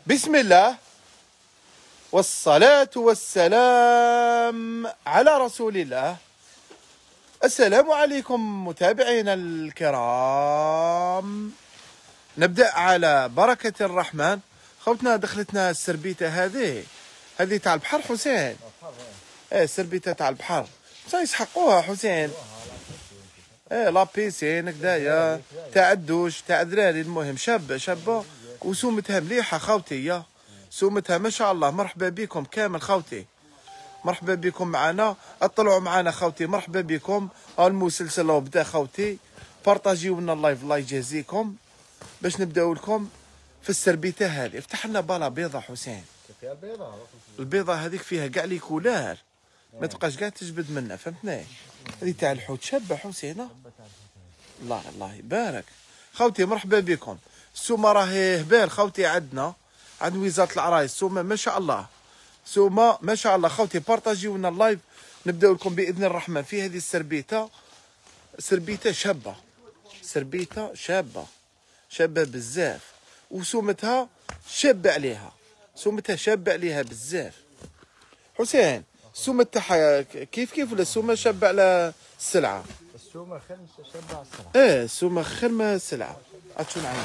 بسم الله والصلاة والسلام على رسول الله. السلام عليكم متابعينا الكرام. نبدأ على بركة الرحمن. خوتنا دخلتنا السربيتة هذه تاع البحر حسين. السربيتة تاع البحر يسحقوها حسين. لا بيسين كدايا تاع الدوش تاع الدراري. المهم شابة وسومتها مليحة خوتي. سومتها ما شاء الله. مرحبا بكم كامل خوتي، مرحبا بكم معنا. اطلعوا معنا خوتي، مرحبا بكم. المسلسل لو بدا خوتي، بارطاجيو لنا اللايف، الله يجازيكم. باش نبداو لكم في السربيته هذه. افتح لنا بالا بيضه حسين. فيها البيضه هذيك فيها كاع لي كولار، ما تبقاش كاع تجبد منها، فهمتني. هذه تاع الحوت شابه حسينه، الله يبارك خوتي. مرحبا بكم. السومه راهي هبال خوتي. عندنا عند وزاره العرايس السومه ما شاء الله، سومه ما شاء الله خوتي. بارطاجيو لنا اللايف، نبداو لكم باذن الرحمن في هذه السربيته. سربيته شابه، سربيته شابه بزاف، وسومتها شابه عليها، سومتها شابه عليها بزاف حسين. السومه تاعها كيف ولا السومه شابه على السلعه؟ السومه خير شابه على السلعه. السومه خير ما السلعه. عطشون عينك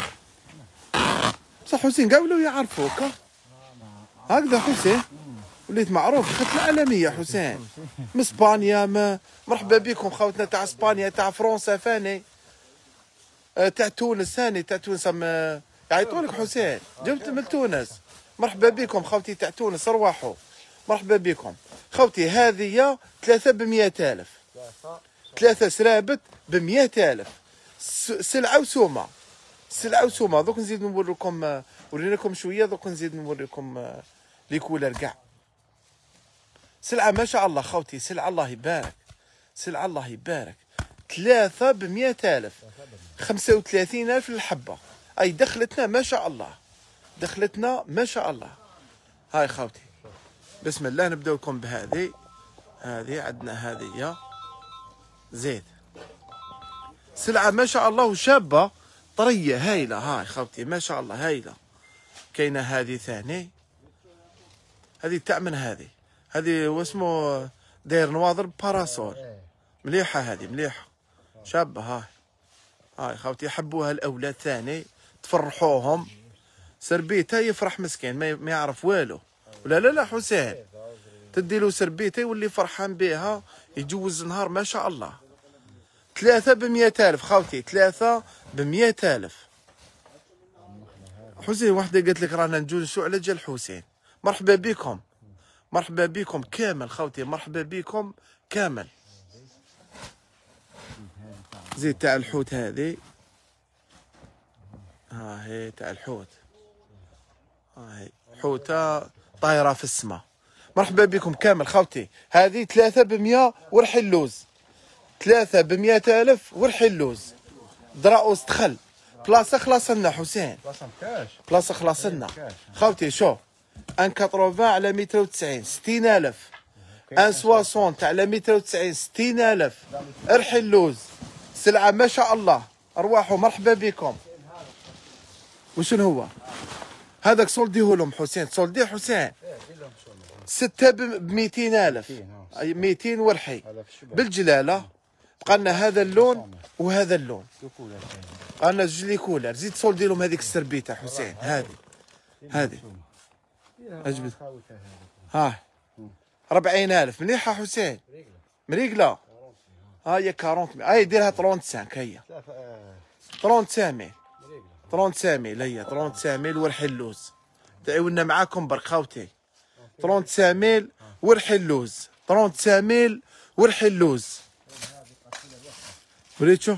بصح حسين كاع ولاو يعرفوك هكذا حسين. وليت معروف خدمة عالمية حسين. من اسبانيا. مرحبا بكم خوتنا تاع اسبانيا، تاع فرنسا فاني، تاع تونس ثاني، تاع تونس يعيطولك حسين. جبت من تونس. مرحبا بكم خوتي تاع تونس، ارواحوا. مرحبا بكم خوتي. هذه 3 ب100,000، 3 سرابت ب100,000. سلعة وسومة، سلعة وسومة. دوك نزيد نوريكم، وريناكم شوية. دوك نزيد نوريكم لي كولر كاع. سلعة ما شاء الله خوتي، سلعة الله يبارك، سلعة الله يبارك. 3 ب100,000، 35,000 للحبة. أي دخلتنا ما شاء الله، دخلتنا ما شاء الله. هاي خوتي بسم الله. نبداو لكم بهذه. هذه عندنا هذه زيت، سلعة ما شاء الله وشابة طرية هايلة. هاي خوتي ما شاء الله هايلة. كاينة هذه ثاني، هذه تاع من هذه واسمه داير نواظر باراسول. مليحة هذه، مليحة شابة. هاي خوتي يحبوها الأولاد ثاني، تفرحوهم. سربيته يفرح مسكين، ما يعرف والو. ولا لا حسين، تدي له سربيته يولي فرحان بها، يجوز نهار ما شاء الله. 3 ب100,000 خوتي، 3 ب100,000. حسين وحده قالت لك رانا نجوزو على جال حسين. مرحبا بكم، مرحبا بكم كامل خوتي، مرحبا بكم كامل. زيت تاع الحوت هذه، هي تاع الحوت. هاي حوتة طايرة في السماء. مرحبا بكم كامل خوتي. هذه 3 ب100 ورح اللوز، 3 ب100,000 ورح اللوز. دراوس دخل بلاصة خلاص لنا حسين، بلاصة خلاص لنا خوتي. شوف 180 على 190 60,000، 160 على 190 60,000. ارحي اللوز، سلعة ما شاء الله. ارواحوا مرحبا بكم. وشنو هو هذاك؟ صولديه لهم حسين، صولديه حسين. 6 ب200,000، 200 ورحي بالجلالة. بقى لنا هذا اللون وهذا اللون، بقى لنا زوج لي كولر. زيد صولدي لهم هذيك السربيته حسين. هذه اجبد. ها 40,000 مليحه حسين، مريقله. هاي 40، هاي ديرها 35. هي 35 35 هي 35 ورحي اللوز. تعاوننا معاكم برك خوتي. 35 ورحي اللوز، 35 ورحي اللوز. وريتشو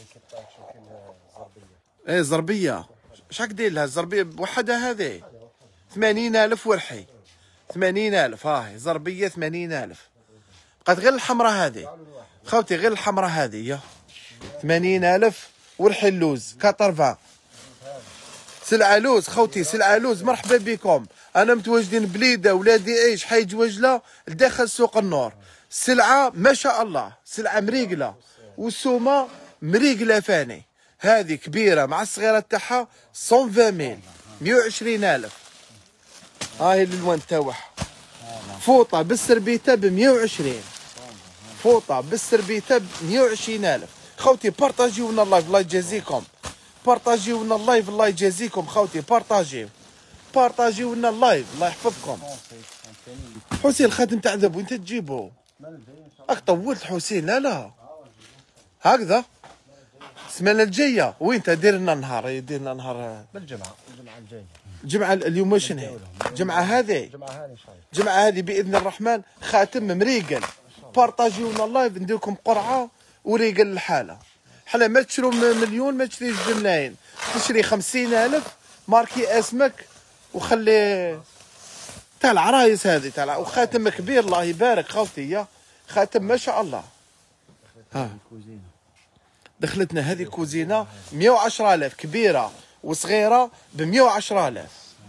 زربيه. شحال داير لها الزربيه بوحدها؟ هذه 80,000 ورحي، 80,000. هاي زربيه 80,000. بقات غير الحمراء هذه خوتي، غير الحمراء هذه 80,000 ورحي اللوز 80. سلعة لوز خوتي، سلعة لوز. مرحبا بكم. انا متواجدين بليده ولادي عيش حي جوجله داخل سوق النور. سلعة ما شاء الله، سلعة مريقله، والسومه مريقله فاني. هذه كبيره مع الصغيره تاعها 120,000، 120,000. هاي الالوان تاعها. فوطه بالسربيته ب 120. فوطه بالسربيته ب 120,000. خوتي بارطاجيو لنا اللايف، الله يجازيكم. بارطاجيو لنا اللايف، الله يجازيكم خوتي. بارطاجيو لنا اللايف، الله يحفظكم. حسين الخاتم تاع ذهب وين تجيبو؟ راك طولت حسين. لا هكذا السمانه الجايه وين دير لنا نهار؟ دير لنا نهار بالجمعه الجايه. جمعه اليوم واش هي؟ جمعه هذه الجمعه هذه ان شاء الله. جمعه هذه باذن الرحمن. خاتم مريقل. بارطاجيو لنا اللايف ندير لكم قرعه وريقل الحاله. حنا ما تشرو مليون، ما تشريش بملايين، تشري 50,000 ماركي اسمك وخلي تاع العرايس هذه تاع. وخاتم كبير الله يبارك خوتي. يا خاتم ما شاء الله. ها دخلتنا هذه كوزينه 110,000 كبيره وصغيره ب 110,000.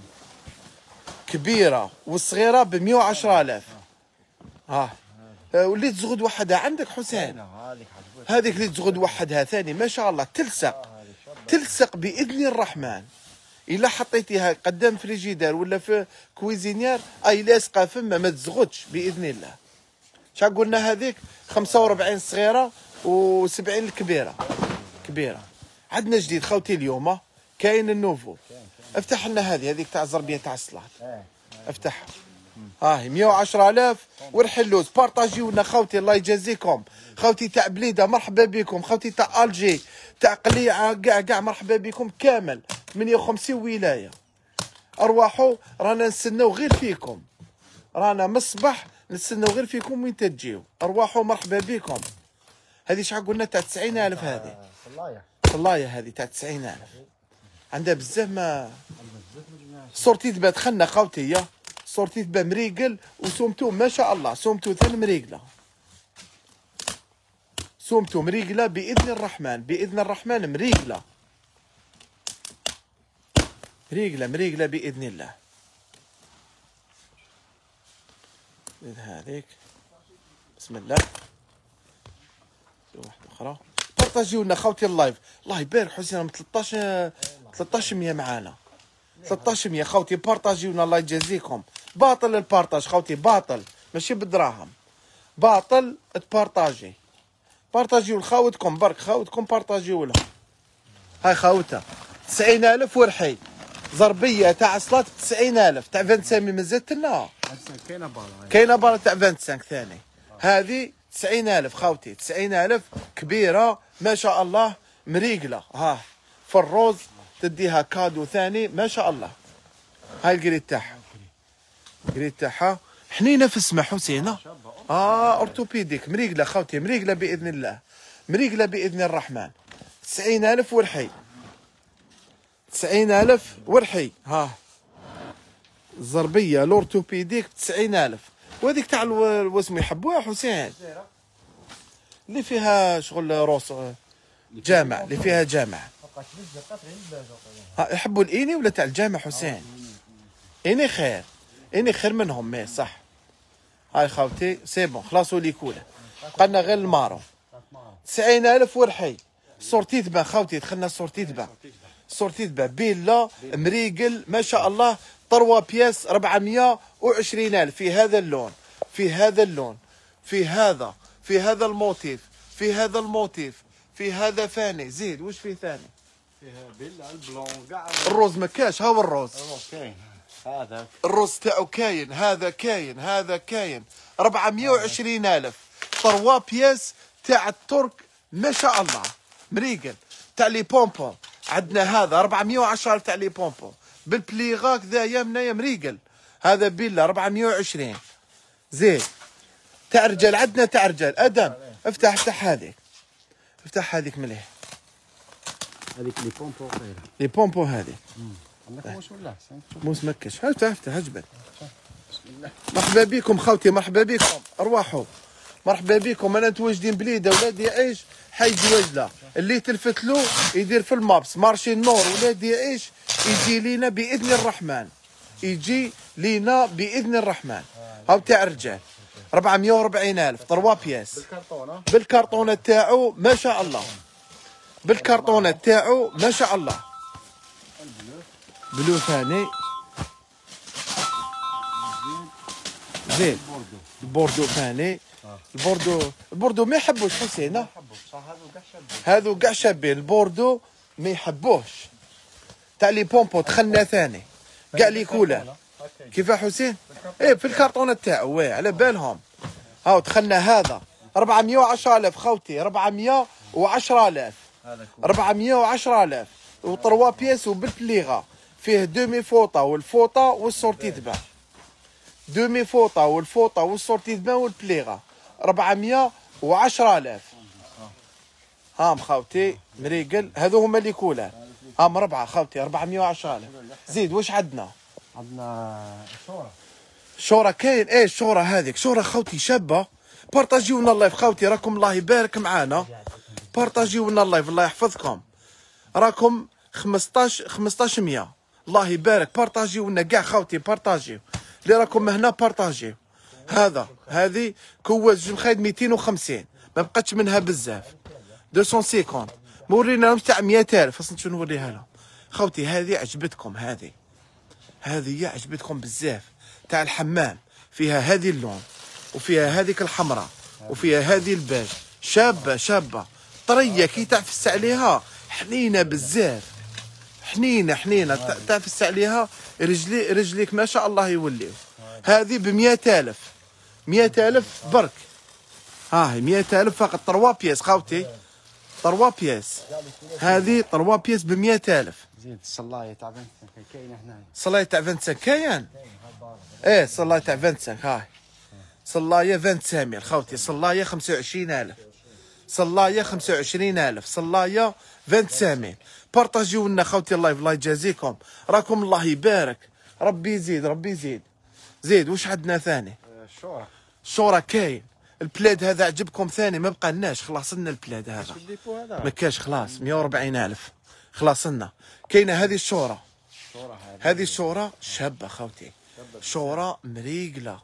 كبيره وصغيره ب 110,000. وليت تزغد وحدها عندك حسين. هذيك اللي تزغد وحدها ثاني ما شاء الله تلصق باذن الرحمن. الا حطيتيها قدام فريجيدار ولا في كويزينير اي لاصقه فما ما تزغدش باذن الله. شا قلنا هذيك 45 صغيره و70 الكبيره. كبيره. عندنا جديد خوتي اليوم كاين النوفو. افتح لنا هذيك تاع الزربيه تاع الصلاه. افتحها. هاهي 110,000 والحلوز. بارطاجيو لنا خوتي الله يجازيكم. خوتي تاع بليده مرحبا بكم. خوتي تاع الجي تاع قليعه كاع مرحبا بكم كامل. 58 ولايه. ارواحوا رانا نستناو غير فيكم. رانا من الصباح نستناو غير فيكم وين تجيو. ارواحوا مرحبا بكم. هذه شحال قلنا تاع 90,000. هذه طلايه هذه تاع 90,000. عندها بزاف ما صورتي تبا دخلنا خوتي. صورتي تبا مريقل وسومتو ما شاء الله. سومتو ثاني مريقله. سومتو مريقله باذن الرحمن. باذن الرحمن مريقله. مريقله باذن الله. هذيك بسم الله. واحده اخرى. بارطاجيو لنا خوتي اللايف الله يبارك. حسين 1300 معانا. 1300 خوتي. بارطاجيو لنا الله يجازيكم. باطل البارطاج خوتي. باطل ماشي بالدراهم. باطل تبارطاجي. بارطاجيو لخاوتكم برك. خاوتكم بارطاجيو لهم. هاي خاوتها 90,000 ورحي. زربيه تاع صلاه 90,000 تاع 25 مازالت لنا. كاينه بالا تاع 25 ثاني. هذه 90,000 خوتي. 90,000 كبيره ما شاء الله مريقله. في الروز تديها كادو ثاني ما شاء الله. هاي القريد تاعها. القريد تاعها حنينه في السما حسينه. اورتوبيديك مريقله خوتي. مريقله باذن الله. مريقله باذن الرحمن. 90,000 ورحي. 90,000 ورحي. الزربيه الاورتوبيديك 90,000. وهذيك تاع واسمو يحبوها حسين اللي فيها شغل روس جامع. اللي فيها جامع. يحبوا الاني ولا تاع الجامع حسين؟ اني خير. اني خير منهم مي صح. هاي خوتي سي بون خلاص ولي كوله. قلنا غير المارو. 90,000 ورحي. صورتي تبان خوتي. دخلنا صورتي تبان. صورتي تبان بيلا مريقل ما شاء الله. 3 بياس 420,000 في هذا اللون. في هذا اللون. في هذا الموتيف. في هذا الموتيف. في هذا ثاني. زيد واش في ثاني؟ فيها بيلا البلون كاع. الروز ما كاش. هاو الروز. الروز كاين. هذا الروز تاعو كاين. هذا كاين. هذا كاين. 420,000 3 بياس تاع الترك ما شاء الله. مريقل تاع لي بومبون. عندنا هذا 410,000 تاع لي بومبون بالبليغا كذا يمنا مريقل. هذا بيلا 420. زين تاع رجال. عندنا تاع رجال. ادم افتح هذيك. افتح هذيك مليح. هذيك لي بومبو غير. لي بومبو هذيك. عندك موس ولا؟ موس مكش. افتح اجبد. بسم الله. مرحبا بكم خوتي. مرحبا بكم. ارواحوا مرحبا بكم. انا متواجدين بليده. ولادي يعيش حي جواجله. اللي تلفت له يدير في المابس مارشي النور. ولادي يعيش يجي لينا باذن الرحمن. يجي لينا باذن الرحمن. هاو تاع الرجال 440,000 3 بياس. بالكرتونه تاعو ما شاء الله. بالكرتونه تاعو ما شاء الله. بلو ثاني. زين بوردو. البوردو ثاني. البوردو ما يحبوش حسين. هذو كاع شابين. هذو كاع شابين. البوردو ما يحبوش. تاع لي بومبو دخلنا ثاني كاع لي كولا. كيف حسين؟ ايه في الكرتونه تاعو واه على بالهم. هاو دخلنا هذا 410,000 خوتي. 410,000. 410,000 و3 بياس وبالبليغه. فيه دومي فوطه والفوطه والسورتي تباع. دومي فوطه والفوطه والسورتي تباع والبليغه 410,000. هام خوتي مريقل. هذو هما اللي كولا. هام 4 خوتي 410,000. زيد واش عندنا؟ عندنا الشورى. شورى كاين. ايه الشورى هذيك شورى خوتي شابه. بارطاجيونا اللايف خوتي راكم الله يبارك معانا. بارطاجيونا اللايف الله يحفظكم. راكم 1500 الله يبارك. بارطاجيونا كاع خوتي بارطاجيو اللي راكم هنا بارطاجيو. هذه كواز جمخايد 250 ما بقاتش منها بزاف. 250 مورينا لهم تاع 100,000 اصلا شنو نوريها لهم خوتي. هذه عجبتكم. هذه عجبتكم بزاف. تاع الحمام فيها هذه اللون وفيها هذيك الحمراء وفيها هذه الباج. شابه طريه كي تعفس عليها حنينه بزاف. حنينه تعفس عليها رجليك ما شاء الله يوليو. هذه ب 100,000. 100,000 برك. هاهي 100,000 فقط. 3 بياس خوتي. 3 بياس. هذه 3 بياس ب 100,000. زين الصلايه تاع 25 كاينه هنايا. صلايه تاع 25 كاين. ايه صلايه تاع 25 هاي. صلايه 25 خوتي. صلايه 25,000. صلايه 25,000. صلايه 25. بارطاجيو لنا خوتي اللايف الله يجازيكم. راكم الله يبارك. ربي يزيد. زيد واش عندنا ثاني؟ الشورى كاين. البلاد هذا عجبكم ثاني ما بقى لناش. خلاص لنا البلاد هذا ما كاش خلاص. 140,000 خلاص لنا. كاينه هذه الشورى. هذه الشورى شابه خوتي. شورى مريقله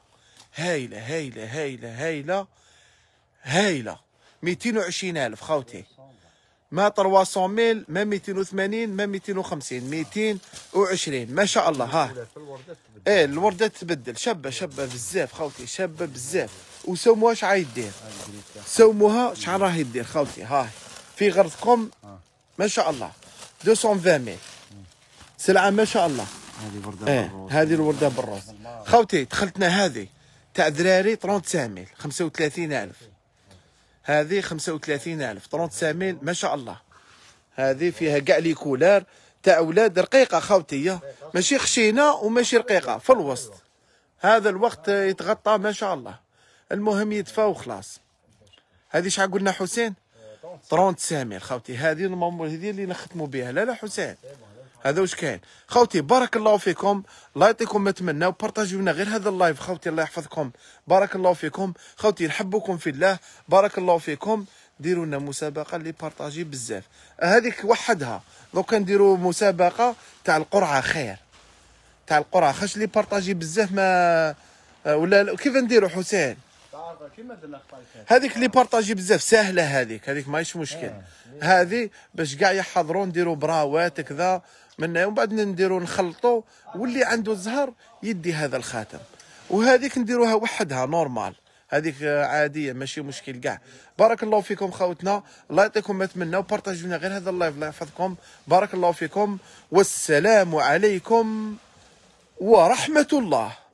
هايله 220,000 خوتي. ما 300,000 ما 280 ما 250 220 ما شاء الله. ها ايه الوردات تبدل. شابه بزاف خوتي. شابه بزاف. وسوموها اش راهي سوموها شحال راهي دير خوتي. هاي في غرضكم ما شاء الله. 220,000 سلعه ما شاء الله. هذه ورده بالروز. هذه الورده بالروز خوتي. دخلتنا هذه تاع دراري 35,000 35,000. هذه 35,000 35,000 ما شاء الله. هذه فيها كاع لي كولار تاع اولاد رقيقه خوتي. ماشي خشينه وماشي رقيقه في الوسط. هذا الوقت يتغطى ما شاء الله. المهم يدفى وخلاص. هذه شحال قلنا حسين؟ 35,000 خوتي. هذه هذه اللي نختموا بها. لا حسين هذا واش كاين خوتي. بارك الله فيكم. الله يعطيكم ما تمناو. بارطاجيونا غير هذا اللايف خوتي. الله يحفظكم. بارك الله فيكم خوتي. نحبكم في الله. بارك الله فيكم. ديروا لنا مسابقه اللي بارطاجي بزاف. هذيك وحدها. دوكا نديروا مسابقه تاع القرعه خير. تاع القرعه خاش اللي بارطاجي بزاف ما ولا كيف نديروا حسين؟ كيما درنا هذيك اللي بارطاجي بزاف سهله. هذيك ماهيش مشكل. هذه باش كاع يحضروا نديروا براوات كذا من ومن بعد نديروا نخلطوا. واللي عنده الزهر يدي هذا الخاتم. وهذيك نديروها وحدها نورمال. هذيك عاديه ماشي مشكل كاع. بارك الله فيكم خوتنا. الله يعطيكم ما تمناو. بارطاجيونا غير هذا اللايف. الله يحفظكم. بارك الله فيكم والسلام عليكم ورحمه الله.